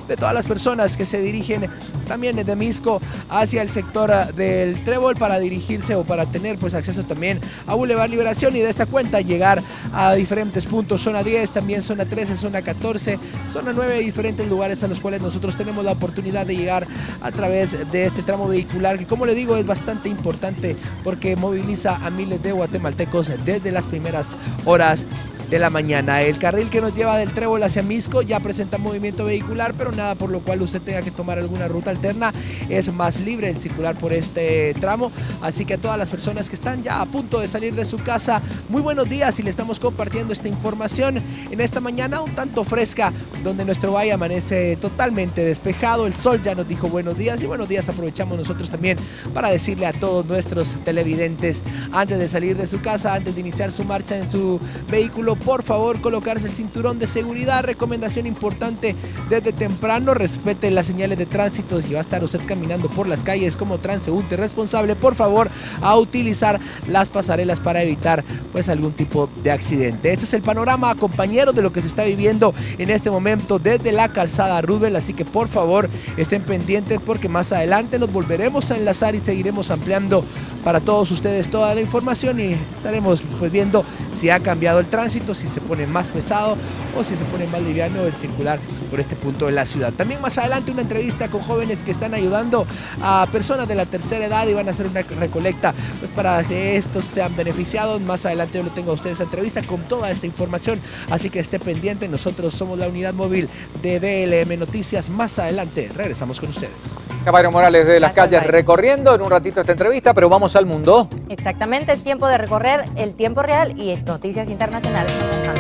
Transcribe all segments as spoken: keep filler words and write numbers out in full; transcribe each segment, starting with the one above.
de todas las personas que se dirigen también de Misco hacia el sector del Trébol para dirigirse o para tener pues acceso también a Boulevard Liberación y de esta cuenta llegar a diferentes puntos, zona diez, también zona trece, zona catorce, zona nueve, diferentes lugares a los cuales nosotros tenemos la oportunidad de llegar a través de este tramo vehicular que, como le digo, es bastante importante porque moviliza a miles de guatemaltecos desde las primeras horas de la mañana. El carril que nos lleva del Trébol hacia Misco ya presenta movimiento vehicular, pero nada por lo cual usted tenga que tomar alguna ruta alterna. Es más libre el circular por este tramo, así que a todas las personas que están ya a punto de salir de su casa, muy buenos días, y le estamos compartiendo esta información en esta mañana un tanto fresca, donde nuestro valle amanece totalmente despejado. El sol ya nos dijo buenos días, y buenos días aprovechamos nosotros también para decirle a todos nuestros televidentes, antes de salir de su casa, antes de iniciar su marcha en su vehículo, por favor colocarse el cinturón de seguridad. Recomendación importante desde temprano: respete las señales de tránsito. Si va a estar usted caminando por las calles como transeúnte responsable, por favor a utilizar las pasarelas para evitar pues algún tipo de accidente. Este es el panorama, compañeros, de lo que se está viviendo en este momento desde la calzada Roosevelt, así que por favor estén pendientes porque más adelante nos volveremos a enlazar y seguiremos ampliando para todos ustedes toda la información y estaremos pues viendo si ha cambiado el tránsito, si se pone más pesado o si se pone más liviano el circular por este punto de la ciudad. También más adelante una entrevista con jóvenes que están ayudando a personas de la tercera edad y van a hacer una recolecta pues para que estos sean beneficiados. Más adelante yo le tengo a ustedes esa entrevista con toda esta información, así que esté pendiente. Nosotros somos la unidad móvil de D L M Noticias. Más adelante regresamos con ustedes. Caballero Morales de las calles recorriendo en un ratito esta entrevista, pero vamos al mundo. Exactamente, es tiempo de recorrer el tiempo real y noticias internacionales.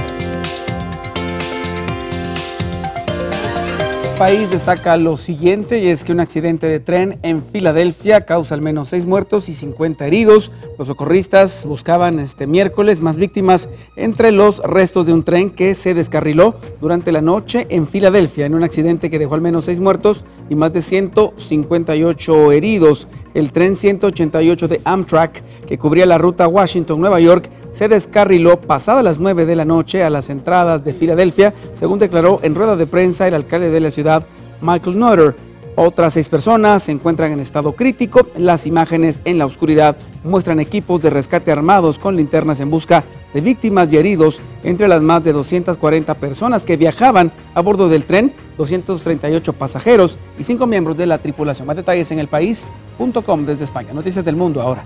El país destaca lo siguiente, y es que un accidente de tren en Filadelfia causa al menos seis muertos y cincuenta heridos. Los socorristas buscaban este miércoles más víctimas entre los restos de un tren que se descarriló durante la noche en Filadelfia en un accidente que dejó al menos seis muertos y más de ciento cincuenta y ocho heridos. El tren ciento ochenta y ocho de Amtrak, que cubría la ruta Washington-Nueva York, se descarriló pasadas las nueve de la noche a las entradas de Filadelfia, según declaró en rueda de prensa el alcalde de la ciudad, Michael Nutter. Otras seis personas se encuentran en estado crítico. Las imágenes en la oscuridad muestran equipos de rescate armados con linternas en busca de víctimas y heridos entre las más de doscientas cuarenta personas que viajaban a bordo del tren, doscientos treinta y ocho pasajeros y cinco miembros de la tripulación. Más detalles en elpaís punto com desde España. Noticias del mundo ahora.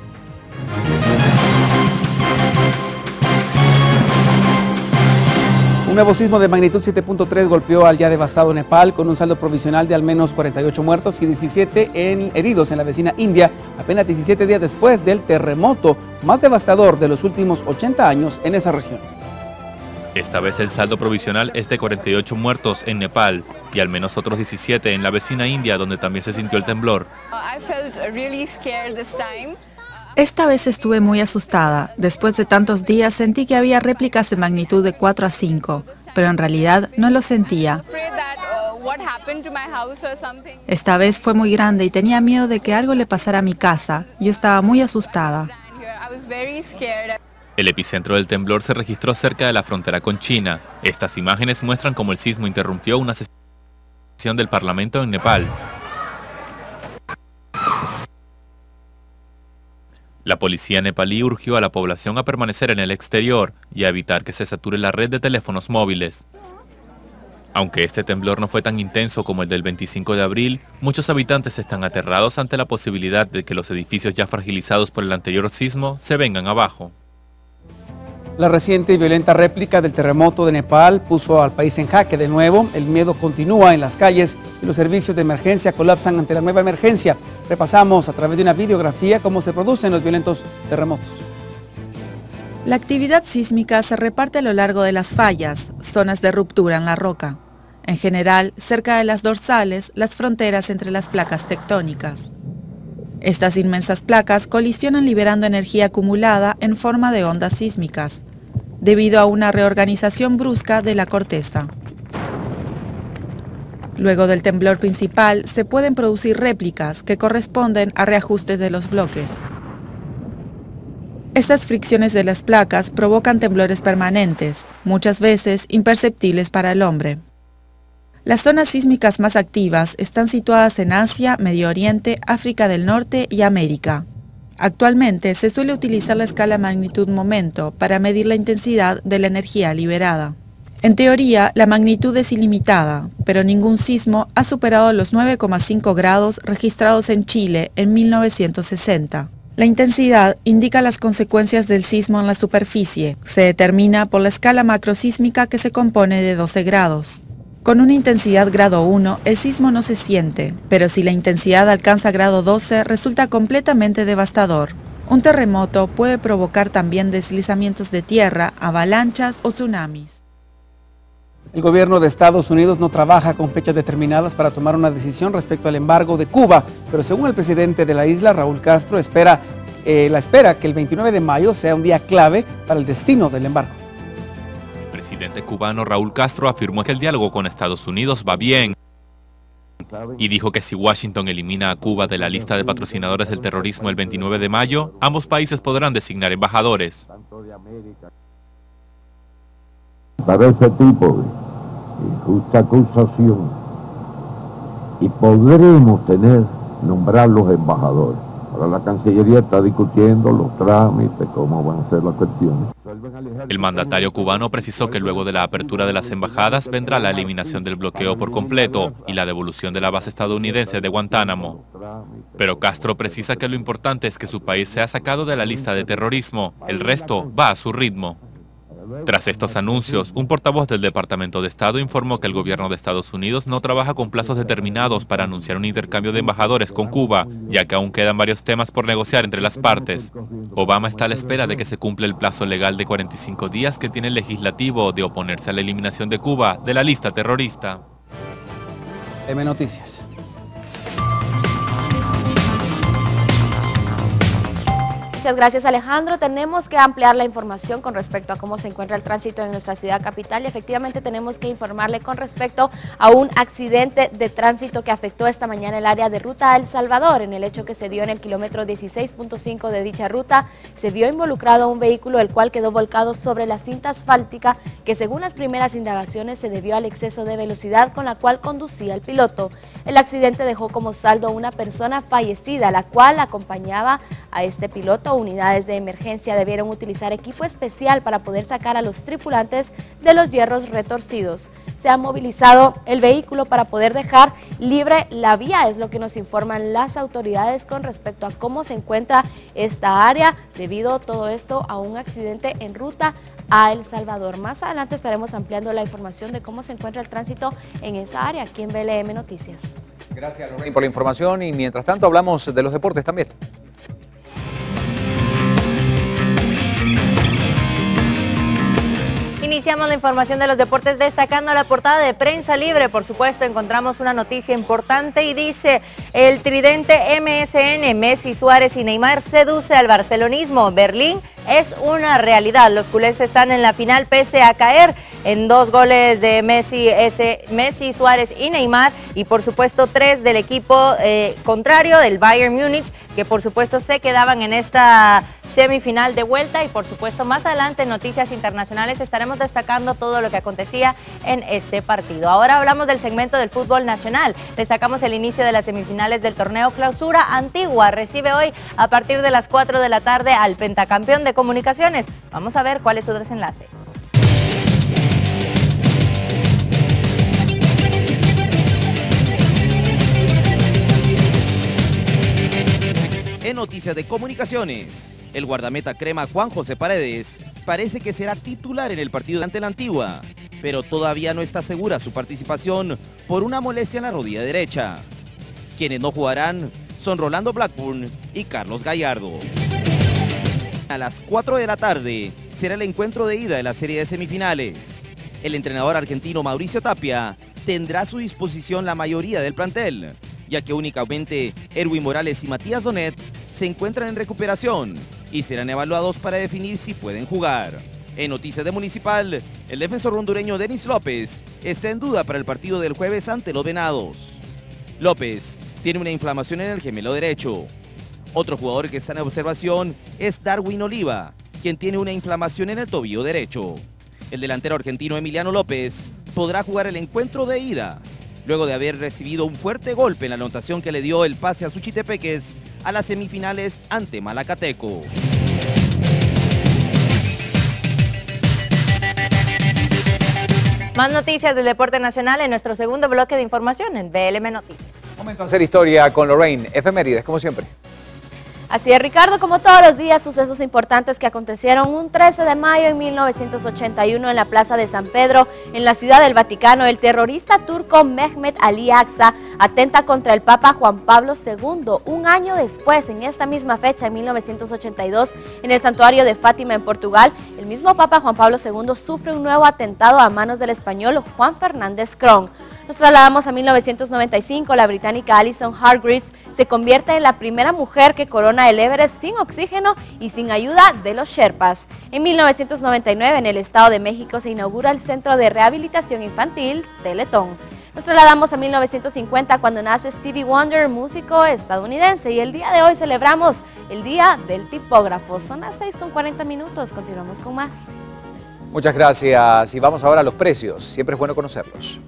Un nuevo sismo de magnitud siete punto tres golpeó al ya devastado Nepal, con un saldo provisional de al menos cuarenta y ocho muertos y diecisiete en heridos en la vecina India, apenas diecisiete días después del terremoto más devastador de los últimos ochenta años en esa región. Esta vez el saldo provisional es de cuarenta y ocho muertos en Nepal y al menos otros diecisiete en la vecina India, donde también se sintió el temblor. Esta vez estuve muy asustada. Después de tantos días sentí que había réplicas de magnitud de cuatro a cinco, pero en realidad no lo sentía. Esta vez fue muy grande y tenía miedo de que algo le pasara a mi casa. Yo estaba muy asustada. El epicentro del temblor se registró cerca de la frontera con China. Estas imágenes muestran cómo el sismo interrumpió una sesión del Parlamento en Nepal. La policía nepalí urgió a la población a permanecer en el exterior y a evitar que se sature la red de teléfonos móviles. Aunque este temblor no fue tan intenso como el del veinticinco de abril, muchos habitantes están aterrados ante la posibilidad de que los edificios ya fragilizados por el anterior sismo se vengan abajo. La reciente y violenta réplica del terremoto de Nepal puso al país en jaque de nuevo. El miedo continúa en las calles y los servicios de emergencia colapsan ante la nueva emergencia. Repasamos a través de una videografía cómo se producen los violentos terremotos. La actividad sísmica se reparte a lo largo de las fallas, zonas de ruptura en la roca. En general, cerca de las dorsales, las fronteras entre las placas tectónicas. Estas inmensas placas colisionan liberando energía acumulada en forma de ondas sísmicas, debido a una reorganización brusca de la corteza. Luego del temblor principal, se pueden producir réplicas que corresponden a reajustes de los bloques. Estas fricciones de las placas provocan temblores permanentes, muchas veces imperceptibles para el hombre. Las zonas sísmicas más activas están situadas en Asia, Medio Oriente, África del Norte y América. Actualmente se suele utilizar la escala magnitud-momento para medir la intensidad de la energía liberada. En teoría, la magnitud es ilimitada, pero ningún sismo ha superado los nueve coma cinco grados registrados en Chile en mil novecientos sesenta. La intensidad indica las consecuencias del sismo en la superficie. Se determina por la escala macrosísmica que se compone de doce grados. Con una intensidad grado uno, el sismo no se siente, pero si la intensidad alcanza grado doce, resulta completamente devastador. Un terremoto puede provocar también deslizamientos de tierra, avalanchas o tsunamis. El gobierno de Estados Unidos no trabaja con fechas determinadas para tomar una decisión respecto al embargo de Cuba, pero según el presidente de la isla, Raúl Castro, espera, eh, la espera que el veintinueve de mayo sea un día clave para el destino del embargo. El presidente cubano Raúl Castro afirmó que el diálogo con Estados Unidos va bien y dijo que si Washington elimina a Cuba de la lista de patrocinadores del terrorismo el veintinueve de mayo, ambos países podrán designar embajadores. Para ese tipo de injusta acusación y podremos tener, nombrar los embajadores. Ahora la Cancillería está discutiendo los trámites, cómo van a ser las cuestiones. El mandatario cubano precisó que luego de la apertura de las embajadas vendrá la eliminación del bloqueo por completo y la devolución de la base estadounidense de Guantánamo. Pero Castro precisa que lo importante es que su país sea sacado de la lista de terrorismo, el resto va a su ritmo. Tras estos anuncios, un portavoz del Departamento de Estado informó que el gobierno de Estados Unidos no trabaja con plazos determinados para anunciar un intercambio de embajadores con Cuba, ya que aún quedan varios temas por negociar entre las partes. Obama está a la espera de que se cumpla el plazo legal de cuarenta y cinco días que tiene el legislativo de oponerse a la eliminación de Cuba de la lista terrorista. M Noticias. Muchas gracias, Alejandro. Tenemos que ampliar la información con respecto a cómo se encuentra el tránsito en nuestra ciudad capital y efectivamente tenemos que informarle con respecto a un accidente de tránsito que afectó esta mañana el área de ruta a El Salvador. En el hecho que se dio en el kilómetro dieciséis punto cinco de dicha ruta, se vio involucrado un vehículo el cual quedó volcado sobre la cinta asfáltica que según las primeras indagaciones se debió al exceso de velocidad con la cual conducía el piloto. El accidente dejó como saldo una persona fallecida, la cual acompañaba a este piloto. Unidades de emergencia debieron utilizar equipo especial para poder sacar a los tripulantes de los hierros retorcidos. Se ha movilizado el vehículo para poder dejar libre la vía, es lo que nos informan las autoridades con respecto a cómo se encuentra esta área, debido todo esto a un accidente en ruta a El Salvador. Más adelante estaremos ampliando la información de cómo se encuentra el tránsito en esa área, aquí en B L M Noticias. Gracias, Lorraine, por la información y mientras tanto hablamos de los deportes también. Iniciamos la información de los deportes destacando la portada de Prensa Libre. Por supuesto, encontramos una noticia importante y dice: el tridente M S N, Messi, Suárez y Neymar seduce al barcelonismo. Berlín es una realidad. Los culés están en la final pese a caer en dos goles de Messi, ese, Messi, Suárez y Neymar, y por supuesto tres del equipo eh, contrario, del Bayern Múnich, que por supuesto se quedaban en esta semifinal de vuelta. Y por supuesto más adelante en Noticias Internacionales estaremos destacando todo lo que acontecía en este partido. Ahora hablamos del segmento del fútbol nacional. Destacamos el inicio de las semifinales del torneo Clausura. Antigua recibe hoy a partir de las cuatro de la tarde al pentacampeón de Comunicaciones. Vamos a ver cuál es su desenlace. En noticias de comunicaciones, el guardameta crema Juan José Paredes parece que será titular en el partido ante la Antigua, pero todavía no está segura su participación por una molestia en la rodilla derecha. Quienes no jugarán son Rolando Blackburn y Carlos Gallardo. A las cuatro de la tarde será el encuentro de ida de la serie de semifinales. El entrenador argentino Mauricio Tapia tendrá a su disposición la mayoría del plantel, ya que únicamente Erwin Morales y Matías Donet se encuentran en recuperación y serán evaluados para definir si pueden jugar. En noticias de Municipal, el defensor hondureño Denis López está en duda para el partido del jueves ante los Venados. López tiene una inflamación en el gemelo derecho. Otro jugador que está en observación es Darwin Oliva, quien tiene una inflamación en el tobillo derecho. El delantero argentino Emiliano López podrá jugar el encuentro de ida luego de haber recibido un fuerte golpe en la anotación que le dio el pase a Suchitepeques a las semifinales ante Malacateco. Más noticias del deporte nacional en nuestro segundo bloque de información en B L M Noticias. Momento de hacer historia con Lorraine. Efemérides, como siempre. Así es, Ricardo, como todos los días, sucesos importantes que acontecieron un trece de mayo en mil novecientos ochenta y uno en la Plaza de San Pedro, en la Ciudad del Vaticano. El terrorista turco Mehmet Ali Aksa atenta contra el Papa Juan Pablo segundo. Un año después, en esta misma fecha, en mil novecientos ochenta y dos, en el santuario de Fátima, en Portugal, el mismo Papa Juan Pablo segundo sufre un nuevo atentado a manos del español Juan Fernández Crón. Nos trasladamos a mil novecientos noventa y cinco, la británica Alison Hargreaves se convierte en la primera mujer que corona el Everest sin oxígeno y sin ayuda de los Sherpas. En mil novecientos noventa y nueve, en el Estado de México, se inaugura el Centro de Rehabilitación Infantil Teletón. Nos trasladamos a mil novecientos cincuenta, cuando nace Stevie Wonder, músico estadounidense, y el día de hoy celebramos el Día del Tipógrafo. Son las seis con cuarenta minutos, continuamos con más. Muchas gracias y vamos ahora a los precios, siempre es bueno conocerlos.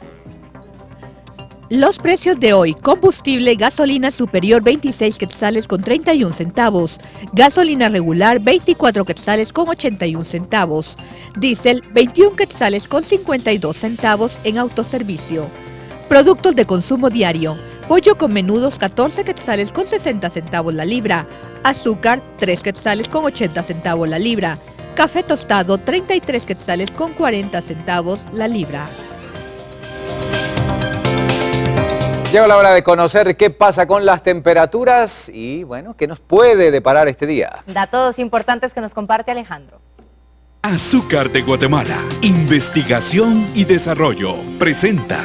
Los precios de hoy: combustible, gasolina superior veintiséis quetzales con treinta y un centavos, gasolina regular veinticuatro quetzales con ochenta y un centavos, diésel veintiún quetzales con cincuenta y dos centavos en autoservicio. Productos de consumo diario: pollo con menudos catorce quetzales con sesenta centavos la libra, azúcar tres quetzales con ochenta centavos la libra, café tostado treinta y tres quetzales con cuarenta centavos la libra. Llegó la hora de conocer qué pasa con las temperaturas y, bueno, qué nos puede deparar este día. Datos importantes que nos comparte Alejandro. Azúcar de Guatemala, investigación y desarrollo, presenta.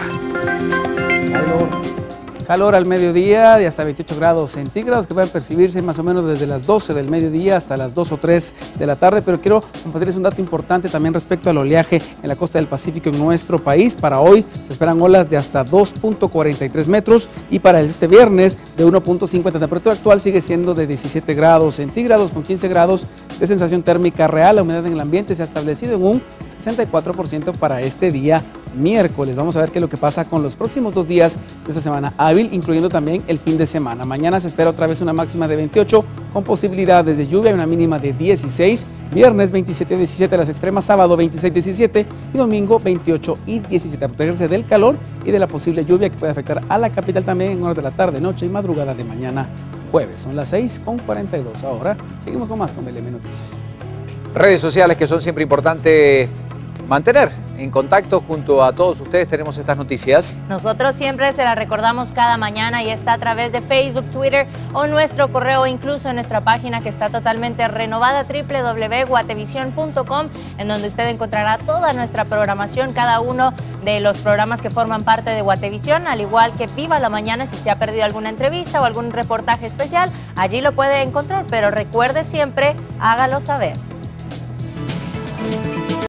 Calor al mediodía de hasta veintiocho grados centígrados que pueden percibirse más o menos desde las doce del mediodía hasta las dos o tres de la tarde, pero quiero compartirles un dato importante también respecto al oleaje en la costa del Pacífico en nuestro país. Para hoy se esperan olas de hasta dos punto cuarenta y tres metros y para este viernes de uno punto cincuenta. La temperatura actual sigue siendo de diecisiete grados centígrados con quince grados de sensación térmica real. La humedad en el ambiente se ha establecido en un sesenta y cuatro por ciento para este día miércoles. Vamos a ver qué es lo que pasa con los próximos dos días de esta semana hábil, incluyendo también el fin de semana. Mañana se espera otra vez una máxima de veintiocho con posibilidades de lluvia y una mínima de dieciséis. Viernes veintisiete y diecisiete las extremas, sábado veintiséis y diecisiete y domingo veintiocho y diecisiete. A protegerse del calor y de la posible lluvia que puede afectar a la capital también en horas de la tarde, noche y madrugada de mañana jueves. Son las seis con cuarenta y dos. Ahora seguimos con más con B L M Noticias. Redes sociales que son siempre importantes mantener en contacto junto a todos ustedes. Tenemos estas noticias. Nosotros siempre se las recordamos cada mañana y está a través de Facebook, Twitter o nuestro correo, incluso en nuestra página que está totalmente renovada, doble u doble u doble u punto guatevisión punto com, en donde usted encontrará toda nuestra programación, cada uno de los programas que forman parte de Guatevisión, al igual que Viva la Mañana. Si se ha perdido alguna entrevista o algún reportaje especial, allí lo puede encontrar, pero recuerde siempre, hágalo saber.